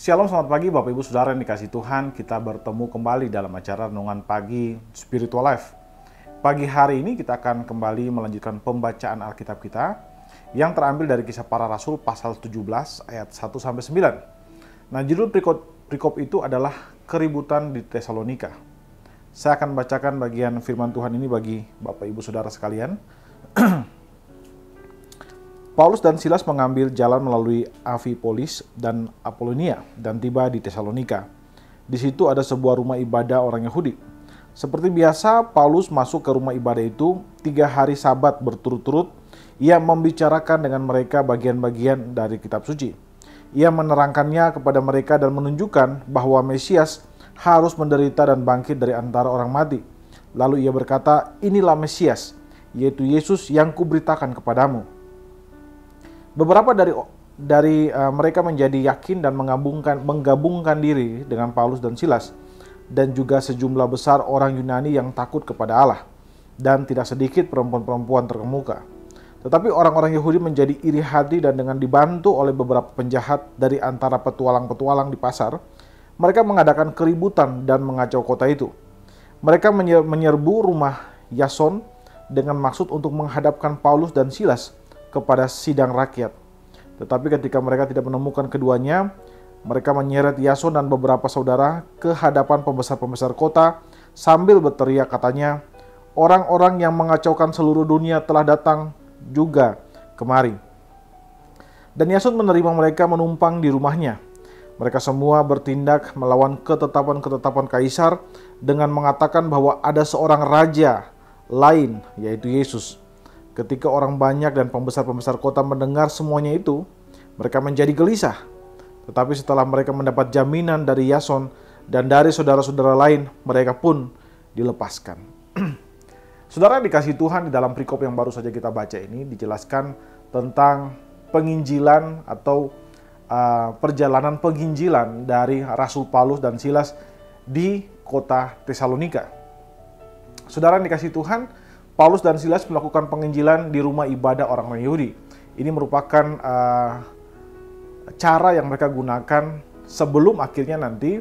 Shalom, selamat pagi Bapak Ibu Saudara yang dikasihi Tuhan. Kita bertemu kembali dalam acara Renungan Pagi Spiritual Life. Pagi hari ini kita akan kembali melanjutkan pembacaan Alkitab kita yang terambil dari Kisah Para Rasul pasal 17 ayat 1-9. Nah, judul perikop itu adalah keributan di Tesalonika. Saya akan bacakan bagian firman Tuhan ini bagi Bapak Ibu Saudara sekalian. Paulus dan Silas mengambil jalan melalui Amfipolis dan Apolonia dan tiba di Tesalonika. Di situ ada sebuah rumah ibadah orang Yahudi. Seperti biasa, Paulus masuk ke rumah ibadah itu 3 hari Sabat berturut-turut. Ia membicarakan dengan mereka bagian-bagian dari kitab suci. Ia menerangkannya kepada mereka dan menunjukkan bahwa Mesias harus menderita dan bangkit dari antara orang mati. Lalu ia berkata, "Inilah Mesias, yaitu Yesus yang kuberitakan kepadamu." Beberapa dari mereka menjadi yakin dan menggabungkan diri dengan Paulus dan Silas, dan juga sejumlah besar orang Yunani yang takut kepada Allah, dan tidak sedikit perempuan-perempuan terkemuka. Tetapi orang-orang Yahudi menjadi iri hati, dan dengan dibantu oleh beberapa penjahat dari antara petualang-petualang di pasar, mereka mengadakan keributan dan mengacau kota itu. Mereka menyerbu rumah Yason dengan maksud untuk menghadapkan Paulus dan Silas kepada sidang rakyat. Tetapi ketika mereka tidak menemukan keduanya, mereka menyeret Yason dan beberapa saudara ke hadapan pembesar-pembesar kota sambil berteriak, katanya, "Orang-orang yang mengacaukan seluruh dunia telah datang juga kemari." Dan Yason menerima mereka menumpang di rumahnya. Mereka semua bertindak melawan ketetapan-ketetapan kaisar dengan mengatakan bahwa ada seorang raja lain, yaitu Yesus. Ketika orang banyak dan pembesar-pembesar kota mendengar semuanya itu, mereka menjadi gelisah. Tetapi setelah mereka mendapat jaminan dari Yason dan dari saudara-saudara lain, mereka pun dilepaskan. Saudara yang dikasihi Tuhan, di dalam perikop yang baru saja kita baca ini dijelaskan tentang penginjilan atau perjalanan penginjilan dari Rasul Paulus dan Silas di kota Tesalonika. Saudara yang dikasihi Tuhan, Paulus dan Silas melakukan penginjilan di rumah ibadah orang-orang Yahudi. Ini merupakan cara yang mereka gunakan sebelum akhirnya nanti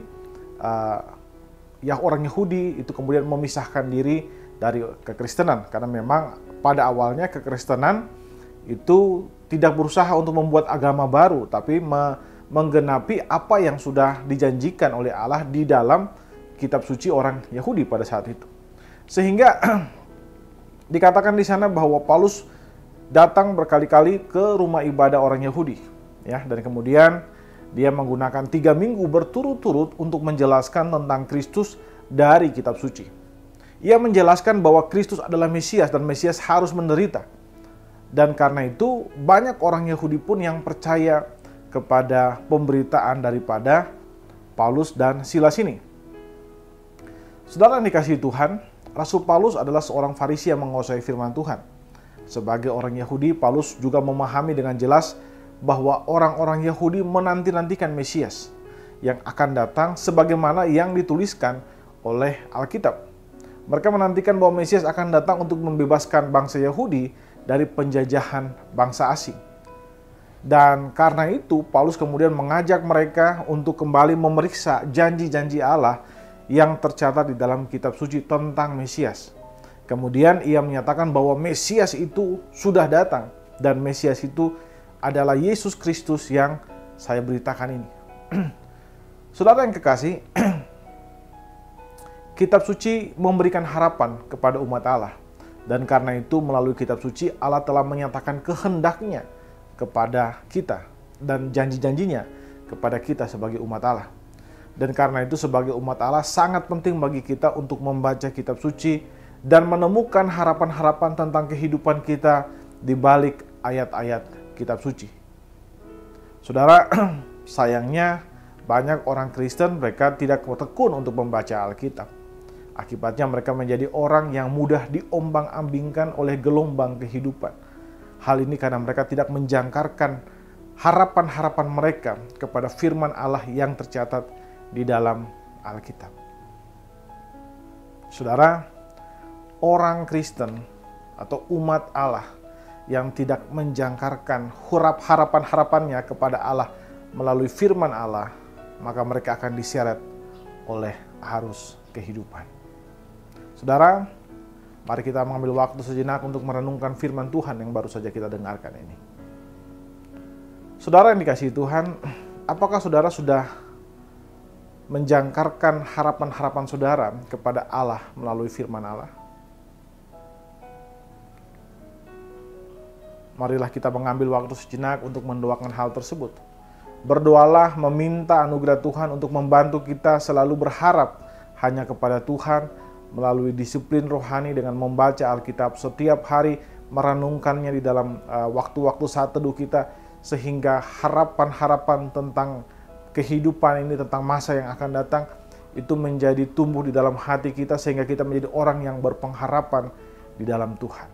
orang Yahudi itu kemudian memisahkan diri dari kekristenan. Karena memang pada awalnya kekristenan itu tidak berusaha untuk membuat agama baru, tapi menggenapi apa yang sudah dijanjikan oleh Allah di dalam kitab suci orang Yahudi pada saat itu. Sehingga dikatakan di sana bahwa Paulus datang berkali-kali ke rumah ibadah orang Yahudi, ya, dan kemudian dia menggunakan 3 minggu berturut-turut untuk menjelaskan tentang Kristus dari kitab suci. Ia menjelaskan bahwa Kristus adalah Mesias dan Mesias harus menderita. Dan karena itu banyak orang Yahudi pun yang percaya kepada pemberitaan daripada Paulus dan Silas ini. Saudara yang dikasihi Tuhan, Rasul Paulus adalah seorang Farisi yang menguasai firman Tuhan. Sebagai orang Yahudi, Paulus juga memahami dengan jelas bahwa orang-orang Yahudi menanti-nantikan Mesias yang akan datang sebagaimana yang dituliskan oleh Alkitab. Mereka menantikan bahwa Mesias akan datang untuk membebaskan bangsa Yahudi dari penjajahan bangsa asing. Dan karena itu, Paulus kemudian mengajak mereka untuk kembali memeriksa janji-janji Allah yang tercatat di dalam kitab suci tentang Mesias. Kemudian ia menyatakan bahwa Mesias itu sudah datang, dan Mesias itu adalah Yesus Kristus yang saya beritakan ini. Saudara yang kekasih, kitab suci memberikan harapan kepada umat Allah. Dan karena itu melalui kitab suci Allah telah menyatakan kehendaknya kepada kita dan janji-janjinya kepada kita sebagai umat Allah. Dan karena itu sebagai umat Allah sangat penting bagi kita untuk membaca kitab suci dan menemukan harapan-harapan tentang kehidupan kita di balik ayat-ayat kitab suci. Saudara, sayangnya banyak orang Kristen mereka tidak tekun untuk membaca Alkitab. Akibatnya mereka menjadi orang yang mudah diombang-ambingkan oleh gelombang kehidupan. Hal ini karena mereka tidak menjangkarkan harapan-harapan mereka kepada firman Allah yang tercatat di dalam Alkitab. Saudara, orang Kristen atau umat Allah yang tidak menjangkarkan harapan-harapannya kepada Allah melalui firman Allah, maka mereka akan diseret oleh arus kehidupan. Saudara, mari kita mengambil waktu sejenak untuk merenungkan firman Tuhan yang baru saja kita dengarkan ini. Saudara yang dikasihi Tuhan, apakah saudara sudah menjangkarkan harapan-harapan saudara kepada Allah melalui firman Allah? Marilah kita mengambil waktu sejenak untuk mendoakan hal tersebut. Berdoalah meminta anugerah Tuhan untuk membantu kita selalu berharap hanya kepada Tuhan melalui disiplin rohani dengan membaca Alkitab setiap hari, merenungkannya di dalam waktu-waktu saat teduh kita, sehingga harapan-harapan tentang kehidupan ini, tentang masa yang akan datang, itu menjadi tumbuh di dalam hati kita sehingga kita menjadi orang yang berpengharapan di dalam Tuhan.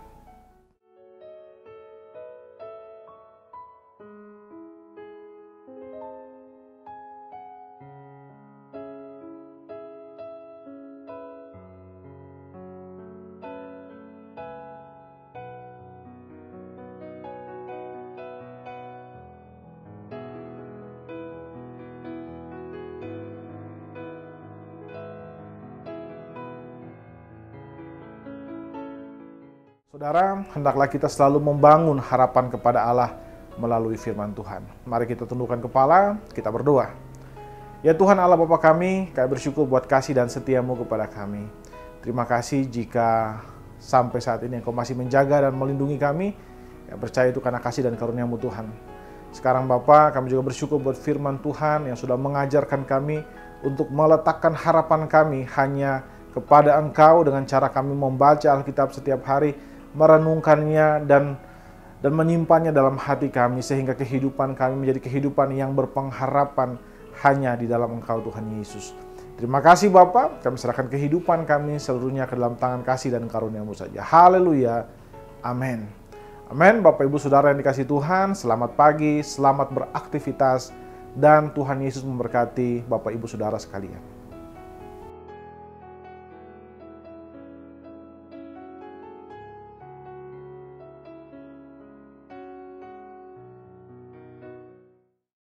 Saudara, hendaklah kita selalu membangun harapan kepada Allah melalui firman Tuhan. Mari kita tundukkan kepala, kita berdoa. Ya Tuhan Allah Bapa kami bersyukur buat kasih dan setiamu kepada kami. Terima kasih jika sampai saat ini Engkau masih menjaga dan melindungi kami. Ya, percaya itu karena kasih dan karunia-Mu Tuhan. Sekarang Bapa, kami juga bersyukur buat firman Tuhan yang sudah mengajarkan kami untuk meletakkan harapan kami hanya kepada Engkau dengan cara kami membaca Alkitab setiap hari, merenungkannya dan menyimpannya dalam hati kami sehingga kehidupan kami menjadi kehidupan yang berpengharapan hanya di dalam Engkau Tuhan Yesus. Terima kasih Bapa, kami serahkan kehidupan kami seluruhnya ke dalam tangan kasih dan karunia-Mu saja. Haleluya. Amin. Amin. Bapak Ibu Saudara yang dikasihi Tuhan, selamat pagi, selamat beraktivitas, dan Tuhan Yesus memberkati Bapak Ibu Saudara sekalian.